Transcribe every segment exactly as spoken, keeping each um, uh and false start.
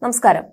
നമസ്കാരം.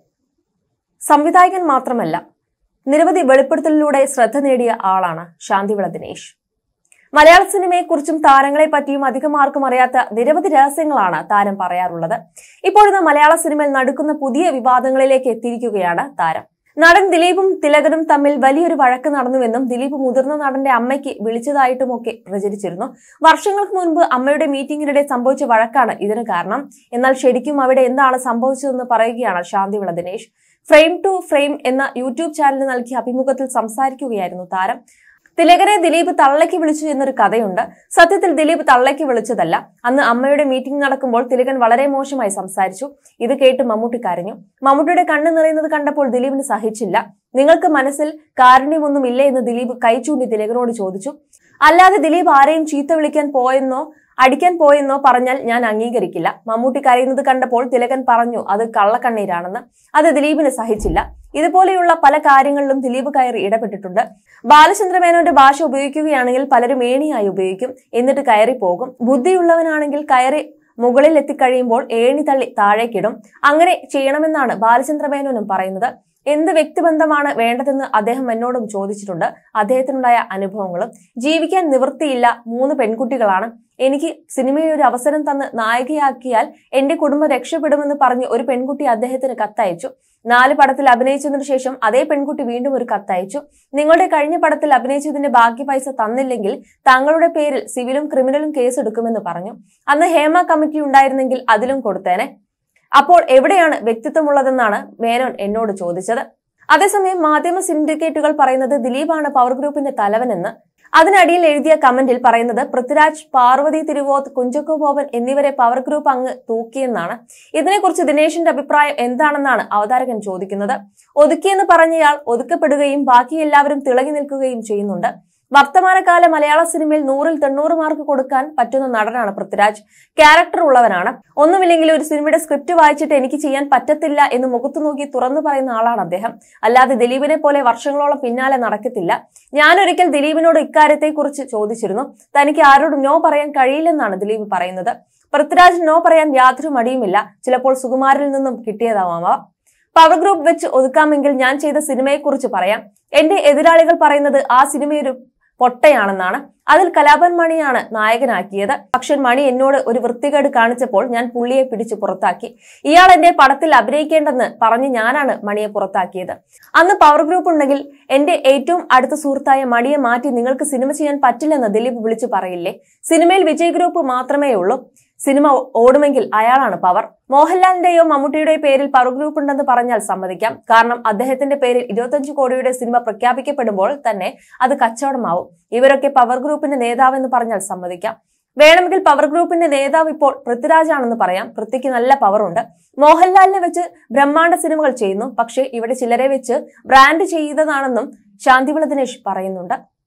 സംവിധായകൻ മാത്രമല്ല, നിരവധി വെളിപ്പെടുത്തലിലൂടെ ശ്രദ്ധ നേടിയ ആളാണ് ശാന്തിവിള ദിനേശ്. മലയാള സിനിമയെക്കുറിച്ചും താരങ്ങളെ പറ്റിയും അധികം ആർക്കും അറിയാത്ത നിരവധി രഹസ്യങ്ങളാണ് താരം പറയാറുള്ളത്. ഇപ്പോഴിന്ന് മലയാള സിനിമയിൽ നടക്കുന്ന പുതിയ വിവാദങ്ങളിലേക്ക് എത്തിയിരിക്കുകയാണ് താരം. നടൻ ദിലീപും തിലകനും തമ്മിൽ വലിയൊരു വഴക്ക് നടന്നുവെന്നും ദിലീപ് മുതിർന്ന നടന്റെ അമ്മയ്ക്ക് വിളിച്ചതായിട്ടുമൊക്കെ പ്രചരിച്ചിരുന്നു. വർഷങ്ങൾക്ക് മുൻപ് അമ്മയുടെ മീറ്റിംഗിനിടെ സംഭവിച്ച വഴക്കാണ് ഇതിന് കാരണം. എന്നാൽ ശരിക്കും അവിടെ എന്താണ് സംഭവിച്ചതെന്ന് പറയുകയാണ് Shanthivila Dinesh. Frame to frame എന്ന യൂട്യൂബ് ചാനലിന് നൽകിയ അഭിമുഖത്തിൽ സംസാരിക്കുകയായിരുന്നു താരം. തിലകനെ ദിലീപ് തള്ളയ്ക്ക് വിളിച്ചു എന്നൊരു കഥയുണ്ട്. സത്യത്തിൽ ദിലീപ് തള്ളയ്ക്ക് വിളിച്ചതല്ല. അന്ന് അമ്മയുടെ മീറ്റിംഗ് നടക്കുമ്പോൾ തിലകൻ വളരെ മോശമായി സംസാരിച്ചു. ഇത് കേട്ട് മമ്മൂട്ടി കരഞ്ഞു. മമ്മൂട്ടിയുടെ കണ്ണ് നിറയുന്നത് കണ്ടപ്പോൾ ദിലീപിന് സഹിച്ചില്ല. നിങ്ങൾക്ക് മനസ്സിൽ കാരുണ്യമൊന്നും ഇല്ലേ എന്ന് ദിലീപ് കൈ ചൂണ്ടി തിലകനോട് ചോദിച്ചു. അല്ലാതെ ദിലീപ് ആരെയും ചീത്ത വിളിക്കാൻ പോയെന്നോ അടിക്കാൻ പോയെന്നോ പറഞ്ഞാൽ ഞാൻ അംഗീകരിക്കില്ല. മമ്മൂട്ടി കരയുന്നത് കണ്ടപ്പോൾ തിലകൻ പറഞ്ഞു അത് കള്ളക്കണ്ണീരാണെന്ന്. അത് ദിലീപിന് സഹിച്ചില്ല. ഇതുപോലെയുള്ള പല കാര്യങ്ങളിലും ദിലീപ് കയറി ഇടപെട്ടിട്ടുണ്ട്. ബാലചന്ദ്രമേനോന്റെ ഭാഷ ഉപയോഗിക്കുകയാണെങ്കിൽ പലരും ഏണിയായി ഉപയോഗിക്കും, എന്നിട്ട് കയറി പോകും. ബുദ്ധിയുള്ളവനാണെങ്കിൽ കയറി മുകളിൽ എത്തിക്കഴിയുമ്പോൾ ഏണി തള്ളി താഴേക്കിടും. അങ്ങനെ ചെയ്യണമെന്നാണ് ബാലചന്ദ്രമേനോനും പറയുന്നത്. എന്ത് വ്യക്തിബന്ധമാണ് വേണ്ടതെന്ന് അദ്ദേഹം എന്നോടും ചോദിച്ചിട്ടുണ്ട്. അദ്ദേഹത്തിനുണ്ടായ അനുഭവങ്ങളും. ജീവിക്കാൻ നിവൃത്തിയില്ല, മൂന്ന് പെൺകുട്ടികളാണ്. എനിക്ക് സിനിമയിൽ ഒരു അവസരം തന്ന് നായികയാക്കിയാൽ എന്റെ കുടുംബം രക്ഷപ്പെടുമെന്ന് പറഞ്ഞ് ഒരു പെൺകുട്ടി അദ്ദേഹത്തിന് കത്തയച്ചു. നാല് പടത്തിൽ അഭിനയിച്ചതിനു ശേഷം അതേ പെൺകുട്ടി വീണ്ടും ഒരു കത്തയച്ചു. നിങ്ങളുടെ കഴിഞ്ഞ പടത്തിൽ അഭിനയിച്ചതിന്റെ ബാക്കി പൈസ തന്നില്ലെങ്കിൽ താങ്കളുടെ പേരിൽ സിവിലും ക്രിമിനലും കേസെടുക്കുമെന്ന് പറഞ്ഞു. അന്ന് ഹേമ കമ്മിറ്റി ഉണ്ടായിരുന്നെങ്കിൽ അതിലും കൊടുത്തേനെ. അപ്പോൾ എവിടെയാണ് വ്യക്തിത്വമുള്ളതെന്നാണ് മേനോൻ എന്നോട് ചോദിച്ചത്. അതേസമയം മാധ്യമ സിൻഡിക്കേറ്റുകൾ പറയുന്നത് ദിലീപാണ് പവർ ഗ്രൂപ്പിന്റെ തലവനെന്ന്. അതിനടിയിൽ എഴുതിയ കമന്റിൽ പറയുന്നത് പൃഥ്വിരാജ്, പാർവതി തിരുവോത്ത്, കുഞ്ചാക്കോ ബോബൻ എന്നിവരെ പവർ ഗ്രൂപ്പ് അങ്ങ് തൂക്കിയെന്നാണ്. ഇതിനെക്കുറിച്ച് ദിനേശിന്റെ അഭിപ്രായം എന്താണെന്നാണ് അവതാരകൻ ചോദിക്കുന്നത്. ഒതുക്കിയെന്ന് പറഞ്ഞയാൾ ഒതുക്കപ്പെടുകയും ബാക്കി എല്ലാവരും തിളങ്ങി നിൽക്കുകയും ചെയ്യുന്നുണ്ട്. വർത്തമാനകാല മലയാള സിനിമയിൽ നൂറിൽ തൊണ്ണൂറ് മാർക്ക് കൊടുക്കാൻ പറ്റുന്ന നടനാണ് പൃഥ്വിരാജ്. ക്യാരക്ടർ ഉള്ളവനാണ്. ഒന്നുമില്ലെങ്കിൽ ഒരു സിനിമയുടെ സ്ക്രിപ്റ്റ് വായിച്ചിട്ട് എനിക്ക് ചെയ്യാൻ പറ്റത്തില്ല എന്ന് മുഖത്തു നോക്കി തുറന്നു പറയുന്ന ആളാണ് അദ്ദേഹം. അല്ലാതെ ദിലീപിനെ പോലെ വർഷങ്ങളോളം പിന്നാലെ നടക്കത്തില്ല. ഞാനൊരിക്കൽ ദിലീപിനോട് ഇക്കാര്യത്തെക്കുറിച്ച് ചോദിച്ചിരുന്നു. തനിക്ക് ആരോടും നോ പറയാൻ കഴിയില്ലെന്നാണ് ദിലീപ് പറയുന്നത്. പൃഥ്വിരാജ് നോ പറയാൻ യാതൊരു മടിയുമില്ല. ചിലപ്പോൾ സുകുമാരിൽ നിന്നും കിട്ടിയതാവാം. പവർ ഗ്രൂപ്പ് വെച്ച് ഒതുക്കാമെങ്കിൽ ഞാൻ ചെയ്ത സിനിമയെക്കുറിച്ച് പറയാം. എന്റെ എതിരാളികൾ പറയുന്നത് ആ സിനിമയൊരു പൊട്ടയാണെന്നാണ്. അതിൽ കലാഭൻ മണിയാണ് നായകനാക്കിയത്. പക്ഷെ മണി എന്നോട് ഒരു വൃത്തികേട് കാണിച്ചപ്പോൾ ഞാൻ പുള്ളിയെ പിടിച്ച് പുറത്താക്കി. ഇയാൾ എന്റെ പടത്തിൽ അഭിനയിക്കേണ്ടെന്ന് പറഞ്ഞ് ഞാനാണ് മണിയെ പുറത്താക്കിയത്. അന്ന് പവർ ഗ്രൂപ്പ് ഉണ്ടെങ്കിൽ എന്റെ ഏറ്റവും അടുത്ത സുഹൃത്തായ മണിയെ മാറ്റി നിങ്ങൾക്ക് സിനിമ ചെയ്യാൻ പറ്റില്ലെന്ന് ദിലീപ് വിളിച്ചു പറയില്ലേ? സിനിമയിൽ വിജയ് ഗ്രൂപ്പ് മാത്രമേ ഉള്ളൂ. സിനിമ ഓടുമെങ്കിൽ അയാളാണ് പവർ. മോഹൻലാലിന്റെയോ മമ്മൂട്ടിയുടെയോ പേരിൽ പവർ ഗ്രൂപ്പ് ഉണ്ടെന്ന് പറഞ്ഞാൽ സമ്മതിക്കാം. കാരണം അദ്ദേഹത്തിന്റെ പേരിൽ ഇരുപത്തഞ്ചു കോടിയുടെ സിനിമ പ്രഖ്യാപിക്കപ്പെടുമ്പോൾ തന്നെ അത് കച്ചവടമാവും. ഇവരൊക്കെ പവർ ഗ്രൂപ്പിന്റെ നേതാവെന്ന് പറഞ്ഞാൽ സമ്മതിക്കാം. വേണമെങ്കിൽ പവർ ഗ്രൂപ്പിന്റെ നേതാവ് ഇപ്പോൾ പൃഥ്വിരാജാണെന്ന് പറയാം. പൃഥ്വിക്ക് നല്ല പവർ ഉണ്ട്. മോഹൻലാലിനെ വെച്ച് ബ്രഹ്മാണ്ഡ സിനിമകൾ ചെയ്യുന്നു. പക്ഷേ ഇവിടെ ചിലരെ വെച്ച് ബ്രാൻഡ് ചെയ്തതാണെന്നും ശാന്തിവിള ദിനേശ് പറയുന്നുണ്ട്.